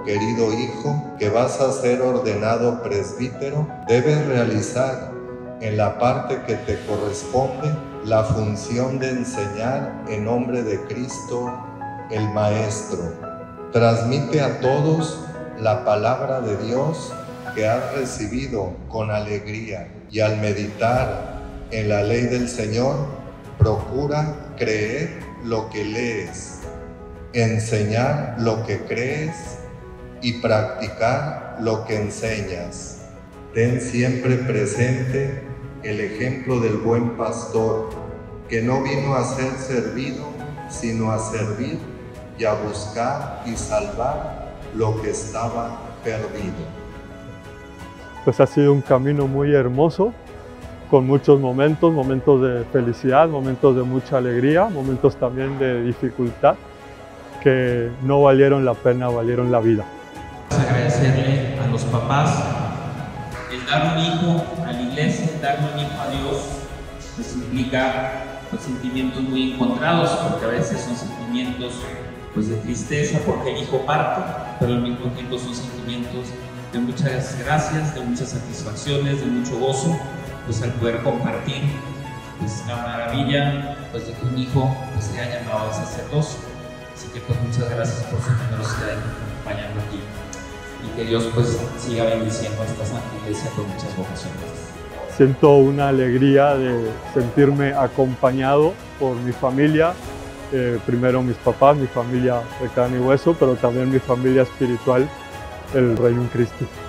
querido hijo, que vas a ser ordenado presbítero, debes realizar en la parte que te corresponde la función de enseñar en nombre de Cristo, el Maestro. Transmite a todos la palabra de Dios que has recibido con alegría, y al meditar en la ley del Señor, procura creer lo que lees, enseñar lo que crees y practicar lo que enseñas. Ten siempre presente el ejemplo del buen pastor, que no vino a ser servido, sino a servir y a buscar y salvar lo que estaba perdido. Pues ha sido un camino muy hermoso, con muchos momentos de felicidad, momentos de mucha alegría, momentos también de dificultad, que no valieron la pena, valieron la vida. Agradecerle a los papás el dar un hijo a la iglesia, el dar un hijo a Dios, pues implica sentimientos muy encontrados, porque a veces son sentimientos de tristeza porque el hijo parte, pero al mismo tiempo son sentimientos de muchas gracias, de muchas satisfacciones, de mucho gozo, al poder compartir la maravilla de que un hijo sea llamado al sacerdocio. Así que muchas gracias por su generosidad en acompañarnos aquí, y que Dios siga bendiciendo a esta santa iglesia con muchas vocaciones. Siento una alegría de sentirme acompañado por mi familia, primero mis papás, mi familia de carne y hueso, pero también mi familia espiritual, el Reino Christi.